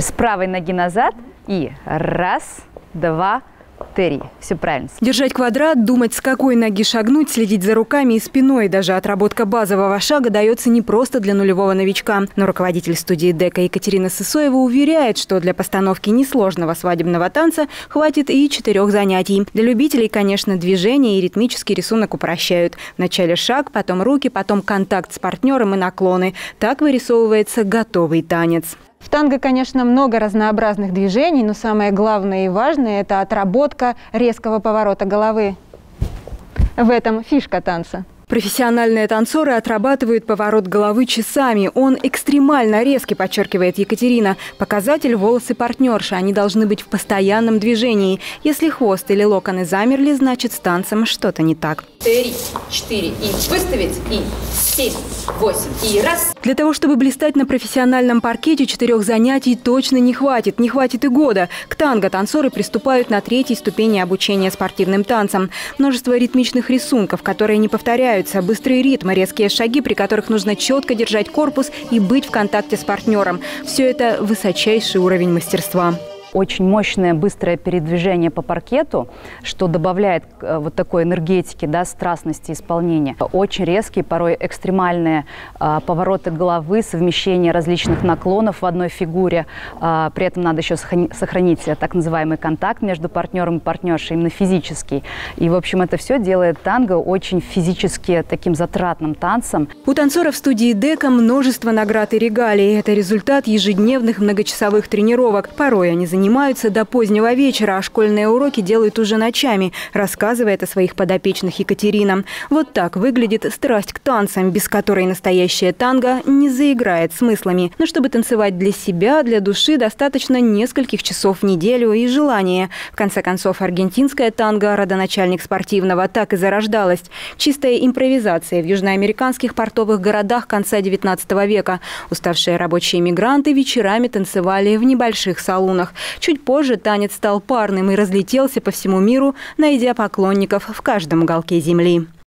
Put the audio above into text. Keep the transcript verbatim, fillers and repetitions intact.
С правой ноги назад и раз, два, три. Все правильно. Держать квадрат, думать, с какой ноги шагнуть, следить за руками и спиной. Даже отработка базового шага дается не просто для нулевого новичка. Но руководитель студии ДЭКа Екатерина Сысоева уверяет, что для постановки несложного свадебного танца хватит и четырех занятий. Для любителей, конечно, движение и ритмический рисунок упрощают. Вначале шаг, потом руки, потом контакт с партнером и наклоны. Так вырисовывается готовый танец. В танго, конечно, много разнообразных движений, но самое главное и важное – это отработка резкого поворота головы. В этом фишка танца. Профессиональные танцоры отрабатывают поворот головы часами. Он экстремально резкий, подчеркивает Екатерина. Показатель – волосы партнерши. Они должны быть в постоянном движении. Если хвост или локоны замерли, значит, с танцем что-то не так. Три, четыре, и выставить, и семь, восемь, и раз. Для того, чтобы блистать на профессиональном паркете, четырех занятий точно не хватит. Не хватит и года. К танго танцоры приступают на третьей ступени обучения спортивным танцам. Множество ритмичных рисунков, которые не повторяются. Быстрые ритмы, резкие шаги, при которых нужно четко держать корпус и быть в контакте с партнером. Все это высочайший уровень мастерства. Очень мощное, быстрое передвижение по паркету, что добавляет вот такой энергетики, да, страстности исполнения. Очень резкие, порой экстремальные а, повороты головы, совмещение различных наклонов в одной фигуре. А, при этом надо еще сохранить так называемый контакт между партнером и партнершей, именно физический. И, в общем, это все делает танго очень физически таким затратным танцем. У танцоров студии ДЭКа множество наград и регалий. Это результат ежедневных многочасовых тренировок. Порой они занимаются Занимаются до позднего вечера, а школьные уроки делают уже ночами, рассказывает о своих подопечных Екатерина. Вот так выглядит страсть к танцам, без которой настоящее танго не заиграет смыслами. Но чтобы танцевать для себя, для души, достаточно нескольких часов в неделю и желания. В конце концов, аргентинское танго, родоначальник спортивного, так и зарождалось. Чистая импровизация в южноамериканских портовых городах конца девятнадцатого века. Уставшие рабочие мигранты вечерами танцевали в небольших салунах. Чуть позже танец стал парным и разлетелся по всему миру, найдя поклонников в каждом уголке земли.